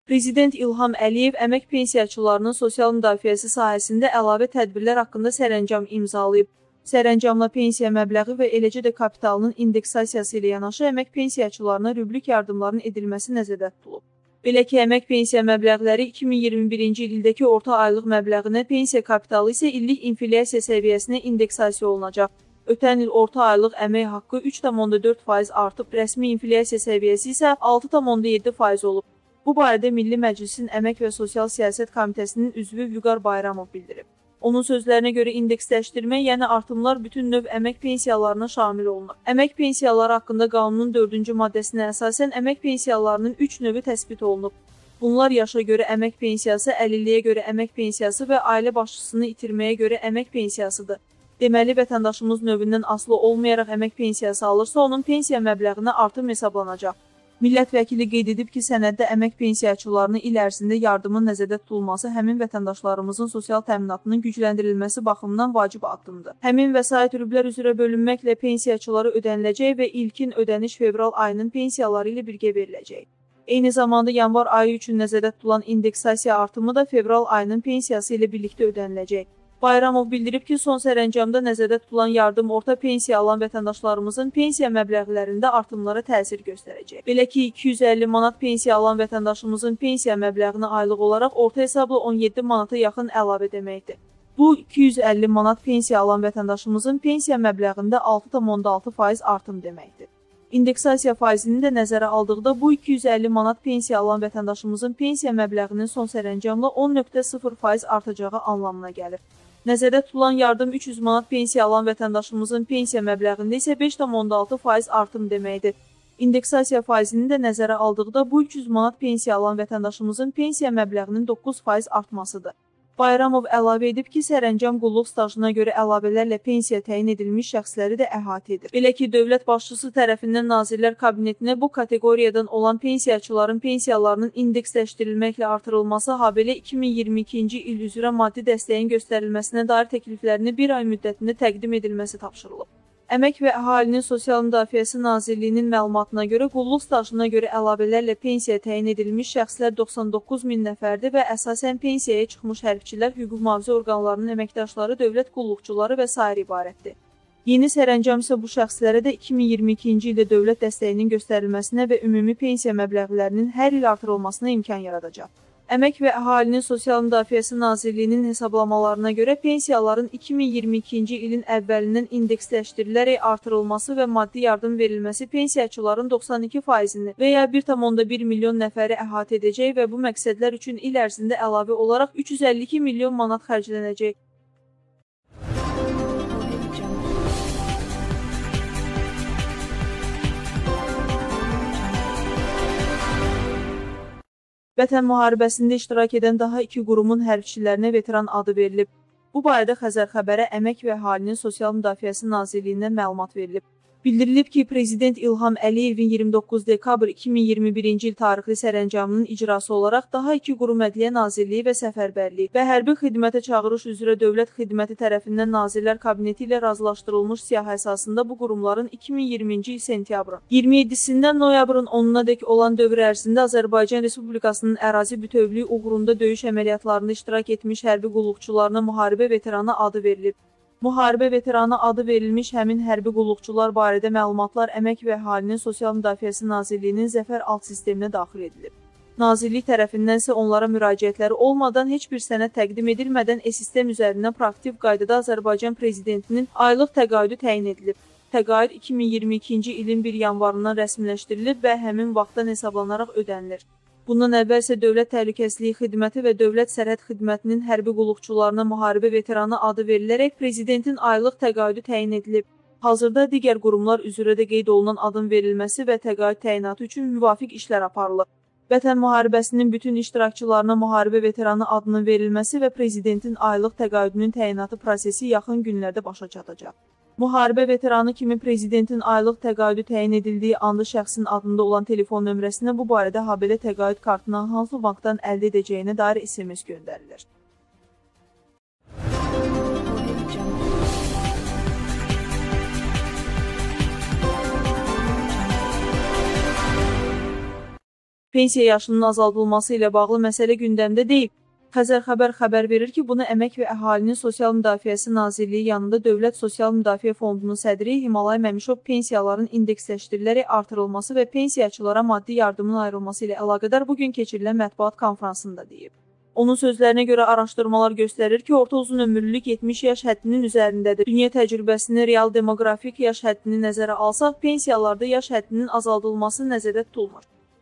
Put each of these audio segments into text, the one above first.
Prezident İlham Əliyev əmək pensiyaçılarının sosial müdafiəsi sahəsində əlavə tədbirlər haqqında sərəncam imzalayıb. Sərəncamla pensiya məbləği və eləcə də kapitalının indeksasiyası ilə yanaşı əmək pensiyaçılarına rüblük yardımların edilməsi nəzərdə tutulub. Belə ki, əmək pensiya məbləğləri 2021-ci ildəki orta aylıq məbləğinə, pensiya kapitalı isə illik inflyasiya səviyyəsinə indeksasiya olunacaq. Ötən il orta aylıq əmək haqqı 3,4% artıb, rəsmi inflyasiya səviyyəsi isə 6,7% olub. Bu barədə Milli Məclisin Əmək və Sosial Siyasət Komitəsinin üzvü Vüqar Bayramov bildirib. Onun sözlərinə görə indeksləşdirmə, yəni artımlar bütün növ əmək pensiyalarına şamil olunur. Əmək pensiyaları haqqında qanunun 4-cü maddəsinə əsasən əmək pensiyalarının 3 növü təsbit olunub. Bunlar yaşa görə əmək pensiyası, əlilliyə görə əmək pensiyası və ailə başçısını itirməyə görə əmək pensiyasıdır. Deməli, vətəndaşımız növündən asılı olmayaraq əmək pensiyası alırsa, onun pensiya məbləğinə artım hesablanacaq. Millət vəkili qeyd edib ki, sənəddə əmək pensiyaçılarının il ərzində yardımın nəzərdə tutulması həmin vətəndaşlarımızın sosial təminatının gücləndirilməsi baxımından vacib addımdır. Həmin vəsait rüblər üzrə bölünməklə pensiyaçılara ödəniləcək və ilkin ödəniş fevral ayının pensiyaları ilə birgə veriləcək. Eyni zamanda yanvar ayı üçün nəzərdə tutulan indeksasiya artımı da fevral ayının pensiyası ilə birlikdə ödəniləcək. Bayramov bildirib ki, son sərəncamda nəzərdə tutulan yardım orta pensiya alan vətəndaşlarımızın pensiya məbləğlərində artımlara təsir göstərəcək. Belə ki, 250 manat pensiya alan vətəndaşımızın pensiya məbləğinə aylıq olaraq orta hesabla 17 manata yaxın əlavə deməkdir. Bu, 250 manat pensiya alan vətəndaşımızın pensiya məbləğində 6,6% artım deməkdir. İndeksasiya faizini də nəzərə aldıqda bu 250 manat pensiya alan vətəndaşımızın pensiya məbləğinin son sərəncamla 10,0% artacağı anlamına gəlir. Nəzərdə tutulan yardım 300 manat pensiya alan vətəndaşımızın pensiya məbləğində isə 5,6% artım deməkdir. İndeksasiya faizini də nəzərə aldıqda bu 300 manat pensiya alan vətəndaşımızın pensiya məbləğinin 9% artmasıdır. Bayramov əlavə edib ki, sərəncam qulluq stajına görə əlavələrlə pensiya təyin edilmiş şəxsləri də əhatə edir. Belə ki, dövlət başçısı tərəfindən Nazirlər Kabinetinə bu kateqoriyadan olan pensiyaçıların pensiyalarının indeksləşdirilməklə artırılması, habelə 2022-ci il üzrə maddi dəstəyin göstərilməsinə dair təkliflərini bir ay müddətində təqdim edilməsi tapşırılıb. Əmək və Əhalinin Sosial Müdafiəsi Nazirliyinin məlumatına görə qulluq stajına görə əlavələrlə pensiya təyin edilmiş şəxslər 99 min nəfərdir və əsasən pensiyaya çıxmış hərbçilər, hüquq mühafizə orqanlarının əməkdaşları, dövlət qulluqçuları və sair ibarətdir. Yeni sərəncam isə bu şəxslərə də 2022-ci ildə dövlət dəstəyinin göstərilməsinə və ümumi pensiya məbləğlərinin hər il artırılmasına imkan yaradacaq. Əmək və Əhalinin Sosial Müdafiəsi Nazirliyinin hesablamalarına görə pensiyaların 2022-ci ilin əvvəlindən indeksləşdirilərək artırılması və maddi yardım verilməsi pensiyaçıların 92%-ni və ya 1,1 milyon nəfəri əhatə edəcək və bu məqsədlər üçün il ərzində əlavə olaraq 352 milyon manat xərclənəcək. Vətən müharibəsində iştirak edən daha 2 qurumun hərbçilərinə veteran adı verilib. Bu barədə Xəzər Xəbərə Əmək və Əhalinin Sosial Müdafiəsi Nazirliyindən məlumat verilib. Bildirilib ki, Prezident İlham Əliyevin 29 dekabr 2021-ci il tarixli sərəncamının icrası olaraq daha 2 qurum Ədliyyə Nazirliyi və Səfərbərliyi və hərbi xidmətə çağırış üzrə Dövlət Xidməti tərəfindən Nazirlər Kabineti ilə razılaşdırılmış siyahı əsasında bu qurumların 2020-ci il sentyabrın 27-sindən noyabrın 10-nadək olan dövr ərzində Azərbaycan Respublikasının ərazi bütövlüyü uğrunda döyüş əməliyyatlarında iştirak etmiş hərbi qulluqçularına müharibə veteranı adı verilib. Müharibə veteranı adı verilmiş həmin hərbi qulluqçular barədə məlumatlar Əmək və Əhalinin Sosial Müdafiəsi Nazirliyinin Zəfər alt sisteminə daxil edilib. Nazirlik tərəfindən isə onlara müraciətləri olmadan, heç bir sənəd təqdim edilmədən e-sistem üzərindən proaktiv qaydada Azərbaycan Prezidentinin aylıq təqaüdü təyin edilib. Təqaüd 2022-ci ilin 1 yanvarından rəsmiləşdirilib və həmin vaxtdan hesablanaraq ödənilir. Bundan əvvəl isə Dövlət Təhlükəsizlik Xidməti və Dövlət Sərhəd Xidmətinin hərbi qulluqçularına müharibə veteranı adı verilərək Prezidentin aylıq təqaüdü təyin edilib. Hazırda digər qurumlar üzrə də qeyd olunan adın verilməsi və təqaüd təyinatı üçün müvafiq işlər aparılır. Vətən müharibəsinin bütün iştirakçılarına müharibə veteranı adının verilməsi və Prezidentin aylıq təqaüdünün təyinatı prosesi yaxın günlərdə başa çatacaq. Müharibə veteranı kimi Prezidentin aylıq təqaüdü təyin edildiyi anda şəxsin adında olan telefon nömrəsinə bu barədə habelə təqaüd kartına hansı bankdan əldə edəcəyinə dair SMS göndərilir. pensiya yaşının azaldılması ilə bağlı məsələ gündəmdə deyil. Xəzər xəbər xəbər verir ki, bunu Əmək və Əhalinin Sosial Müdafiəsi Nazirliyi yanında Dövlət Sosial Müdafiə Fondunun sədri Himalay Məmşov pensiyaların indeksləşdirilərək artırılması və pensiyaçılara maddi yardımın ayrılması ilə əlaqədar bugün keçirilən mətbuat konfransında deyib. Onun sözlərinə görə araşdırmalar göstərir ki, orta uzun ömürlülük 70 yaş həddinin üzərindədir. Dünya təcrübəsini real demoqrafik yaş həddini nəzərə alsaq, pensiyalarda yaş həddinin azaldılması nəzərdə tutulmur.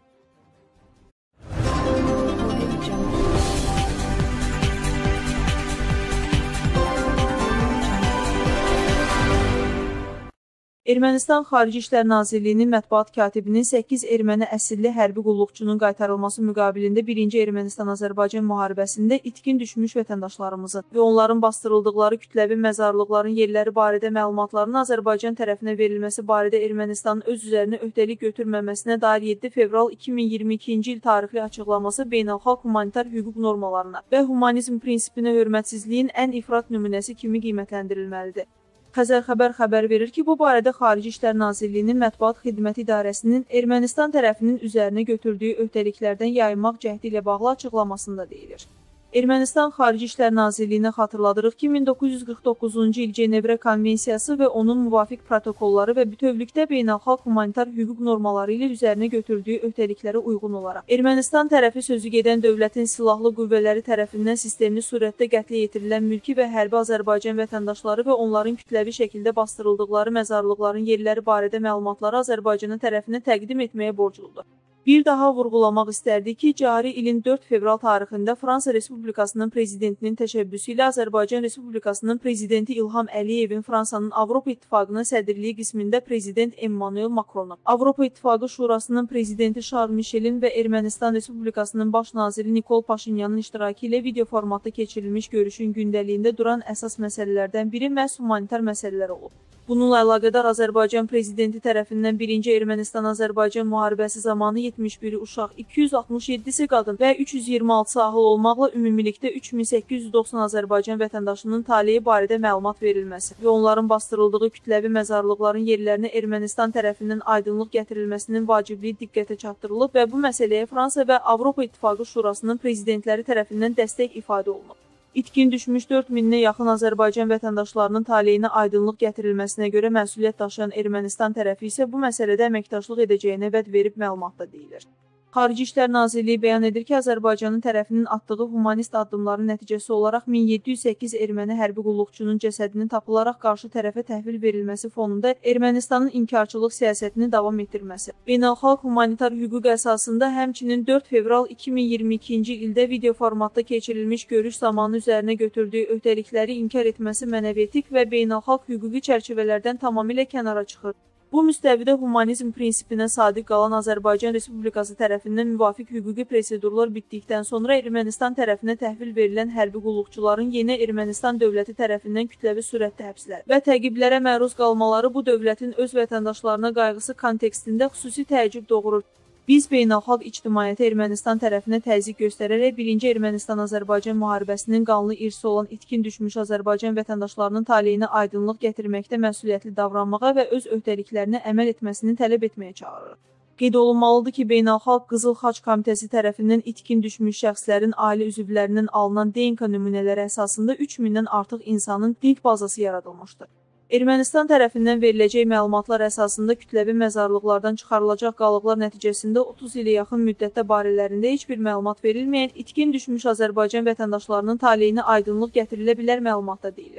Ermənistan Xarici İşlər Nazirliyinin mətbuat katibinin 8 erməni əsilli hərbi qulluqçunun qaytarılması müqabilində 1-ci Ermənistan-Azərbaycan müharibəsində itkin düşmüş vətəndaşlarımızın və onların bastırıldıqları kütləvi məzarlıqların yerləri barədə məlumatların Azərbaycan tərəfinə verilməsi barədə Ermənistanın öz üzərinə öhdəlik götürməməsinə dair 7 fevral 2022-ci il tarixli açıqlaması beynəlxalq humanitar hüquq normalarına və humanizm prinsipinə hörmətsizliyin ən ifrat nümunəsi kimi qiymətləndirilməlidir. Xəzər xəbər xəbər verir ki, bu barədə Xarici İşlər Nazirliyinin Mətbuat Xidməti İdarəsinin Ermənistan tərəfinin üzərinə götürdüyü öhdəliklərdən yayınmaq cəhdi ilə bağlı açıqlamasında deyilir. Ermənistan Xarici İşlər Nazirliyinə xatırladırıq ki, 1949-cu il Cenevrə Konvensiyası və onun müvafiq protokolları və bütövlükdə beynəlxalq humanitar hüquq normaları ilə üzərinə götürdüyü öhdəliklərə uyğun olaraq Ermənistan tərəfi sözü gedən dövlətin silahlı qüvvələri tərəfindən sistemli surətdə qətlə yetirilən mülki və hərbi Azərbaycan vətəndaşları və onların kütləvi şəkildə bastırıldıqları məzarlıqların yerləri barədə məlumatları Azərbaycana tərəfinə təqdim etməyə borcludur. Bir daha vurğulamaq istərdik ki, cari ilin 4 fevral tarixində Fransa Respublikasının prezidentinin təşəbbüsü ilə Azərbaycan Respublikasının prezidenti İlham Əliyevin Fransanın Avropa İttifaqına sədrliyi qismində prezident Emmanuel Macronun, Avropa İttifaqı Şurasının prezidenti Charles Michelin və Ermənistan Respublikasının baş naziri Nikol Paşinyanın iştirakı ilə video formatda keçirilmiş görüşün gündəliyində duran əsas məsələlərdən biri məhz humanitar məsələlər olub. Bununla əlaqədar Azərbaycan prezidenti tərəfindən 1-ci Ermənistan-Azərbaycan müharibəsi zamanı 71 uşaq, 267-si qadın və 326 ahıl olmaqla ümumilikdə 3890 Azərbaycan vətəndaşının taleyi barədə məlumat verilməsi və onların bastırıldığı kütləvi məzarlıqların yerlərinə Ermənistan tərəfindən aydınlıq gətirilməsinin vacibliyi diqqətə çatdırılıb və bu məsələyə Fransa və Avropa İttifaqı Şurasının prezidentləri tərəfindən dəstək ifadə olunub. İtkin düşmüş 4000-ə yaxın Azərbaycan vətəndaşlarının taleyinə aydınlıq gətirilməsinə görə məsuliyyət daşıyan Ermənistan tərəfi isə bu məsələdə əməkdaşlıq edəcəyinə vəd verib məlumatda deyilir. Xarici İşlər Nazirliyi bəyan edir ki, Azərbaycanın tərəfinin atdığı humanist addımların nəticəsi olaraq 1708 erməni hərbi qulluqçunun cəsədinin tapılaraq qarşı tərəfə təhvil verilməsi fonunda Ermənistanın inkarçılıq siyasətini davam etdirməsi. Beynəlxalq humanitar hüquq əsasında həmçinin 4 fevral 2022-ci ildə video formatda keçirilmiş görüş zamanı üzərinə götürdüyü öhdəlikləri inkar etməsi mənəvi etik və beynəlxalq hüquqi çərçivələrdən tamamilə kənara çıxır. Bu müstəvidə humanizm prinsipinə sadiq qalan Azərbaycan Respublikası tərəfindən müvafiq hüquqi prosedurlar bitdikdən sonra Ermənistan tərəfinə təhvil verilən hərbi qulluqçuların yeni Ermənistan dövləti tərəfindən kütləvi surətdə həbslər və təqiblərə məruz qalmaları bu dövlətin öz vətəndaşlarına qayğısı kontekstində xüsusi təəccüb doğurur. Biz beynəlxalq ictimaiyyətə Ermənistan tərəfinə təzyiq göstərərək 1-ci Ermənistan-Azərbaycan müharibəsinin qanlı irsi olan itkin düşmüş Azərbaycan vətəndaşlarının taleyinə aydınlıq gətirməkdə məsuliyyətli davranmağa və öz öhdəliklərinə əməl etməsini tələb etməyə çağırırıq. Qeyd olunmalıdır ki, Beynəlxalq Qızıl Xaç Komitəsi tərəfindən itkin düşmüş şəxslərin ailə üzvlərindən alınan DNK nümunələri əsasında 3000-dən artıq insanın dilk bazası yaradılmışdır. Ermənistan tərəfindən veriləcək məlumatlar əsasında kütləvi məzarlıqlardan çıxarılacaq qalıqlar nəticəsində 30 ilə yaxın müddətdə barələrində heç bir məlumat verilməyən itkin düşmüş Azərbaycan vətəndaşlarının taleyinə aydınlıq gətirilə bilər məlumatda deyilir.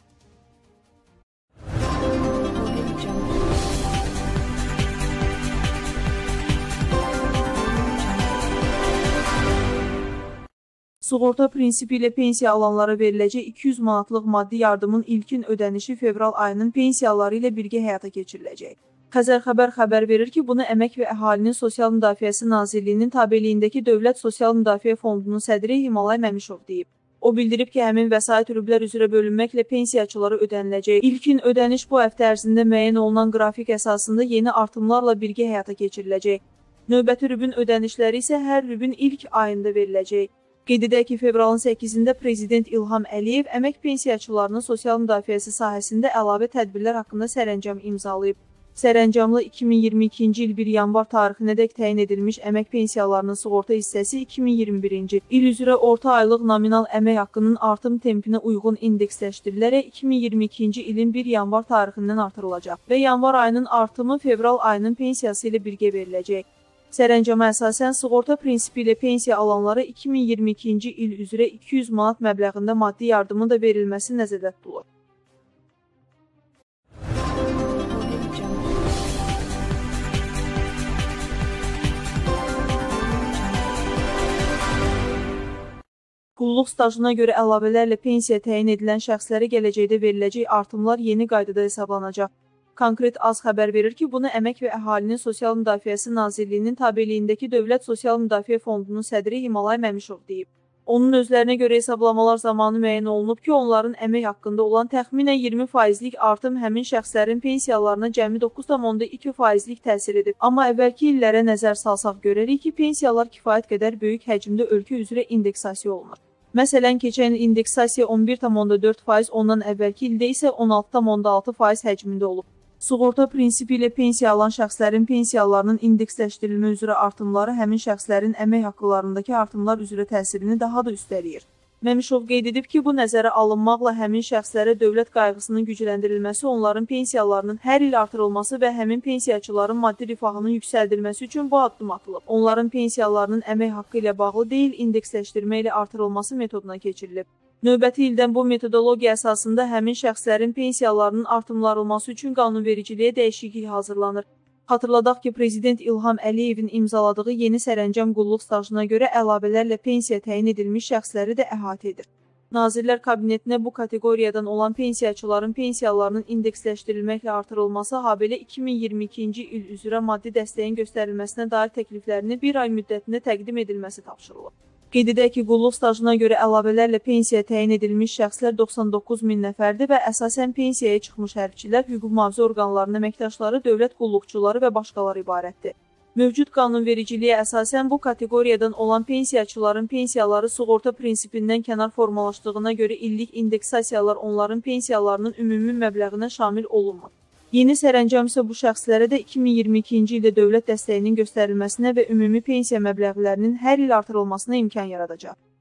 Sığorta prinsipi ilə pensiya alanlara veriləcək 200 manatlıq maddi yardımın ilkin ödənişi fevral ayının pensiyaları ilə birgə həyata keçiriləcək. Xəzər xəbər xəbər verir ki, bunu Əmək və Əhalinin Sosial Müdafiəsi Nazirliyinin tabeliyindəki Dövlət Sosial Müdafiə Fondunun sədri Himalay Məmşov deyib. O bildirib ki, həmin vəsait rüblər üzrə bölünməklə pensiyaçılara ödəniləcək. İlkin ödəniş bu həftə ərzində müəyyən olunan qrafik əsasında yeni artımlarla birgə həyata keçiriləcək. Növbəti rübün ödənişləri isə hər rübün ilk ayında veriləcək. Qeyd edək ki, fevralın 8-də Prezident İlham Əliyev əmək pensiyaçılarının sosial müdafiəsi sahəsində əlavə tədbirlər haqqında sərəncam imzalayıb. Sərəncamlı 2022-ci il 1 yanvar tarixinədək təyin edilmiş əmək pensiyalarının sığorta hissəsi 2021-ci il üzrə orta aylıq nominal əmək haqqının artım tempinə uyğun indeksləşdirilərək 2022-ci ilin 1 yanvar tarixindən artırılacaq və yanvar ayının artımı fevral ayının pensiyası ilə birgə veriləcək. Sərəncama əsasən sığorta prinsipi ilə pensiya alanlara 2022-ci il üzrə 200 manat məbləğində maddi yardımın da verilməsi nəzərdə tutulur. Qulluq stajına görə əlavələrlə pensiya təyin edilən şəxslərə gələcəkdə veriləcək artımlar yeni qaydada hesablanacaq. Konkret AZ xəbər verir ki, bunu Əmək və Əhalinin Sosial Müdafiəsi Nazirliyinin tabeliyindəki Dövlət Sosial Müdafiə Fondunun sədri Himalay Məmşov deyib. Onun özlərinə görə hesablamalar zamanı müəyyən olunub ki, onların əmək haqqında olan təxminən 20%lik artım həmin şəxslərin pensiyalarına cəmi 9,2%lik təsir edib. Amma əvvəlki illərə nəzər salsaq görərik ki, pensiyalar kifayət qədər böyük həcmdə ölkə üzrə indeksasiya olunur. Məsələn, keçən il indeksasiya 11,4%, ondan əvvəlki ildə isə 16,6% həcmində olub. Sığorta prinsipi ilə pensiya alan şəxslərin pensiyalarının indeksləşdirilmə üzrə artımları həmin şəxslərin əmək haqqlarındakı artımlar üzrə təsirini daha da üstələyir. Məmşov qeyd edib ki, bu nəzərə alınmaqla həmin şəxslərə dövlət qayğısının gücləndirilməsi, onların pensiyalarının hər il artırılması və həmin pensiyaçıların maddi rifahının yüksəldilməsi üçün bu addım atılıb. Onların pensiyalarının əmək haqqı ilə bağlı deyil, indeksləşdirmə ilə artırılması metoduna keçirilib. Növbəti ildən bu metodologiya əsasında həmin şəxslərin pensiyalarının artımlarılması üçün qanunvericiliyə dəyişiklik hazırlanır. Xatırladaq ki, Prezident İlham Əliyevin imzaladığı yeni sərəncam qulluq stajına görə əlavələrlə pensiya təyin edilmiş şəxsləri də əhatə edir. Nazirlər Kabinetinə bu kateqoriyadan olan pensiyaçıların pensiyalarının indeksləşdirilməklə artırılması, habelə 2022-ci il üzrə maddi dəstəyin göstərilməsinə dair təkliflərini bir ay müddətində təqdim edilməsi tapşırılıb. Qeyd edək ki, qulluq stajına görə əlavələrlə pensiya təyin edilmiş şəxslər 99 min nəfərdir və əsasən pensiyaya çıxmış hərbçilər, hüquq mühafizə orqanlarının əməkdaşları, dövlət qulluqçuları və başqaları ibarətdir. Mövcud qanunvericiliyə əsasən bu kateqoriyadan olan pensiyaçıların pensiyaları sığorta prinsipindən kənar formalaşdığına görə illik indeksasiyalar onların pensiyalarının ümumi məbləğinə şamil olunmur. Yeni sərəncam isə bu şəxslərə də 2022-ci ildə dövlət dəstəyinin göstərilməsinə və ümumi pensiya məbləğlərinin hər il artırılmasına imkan yaradacaq.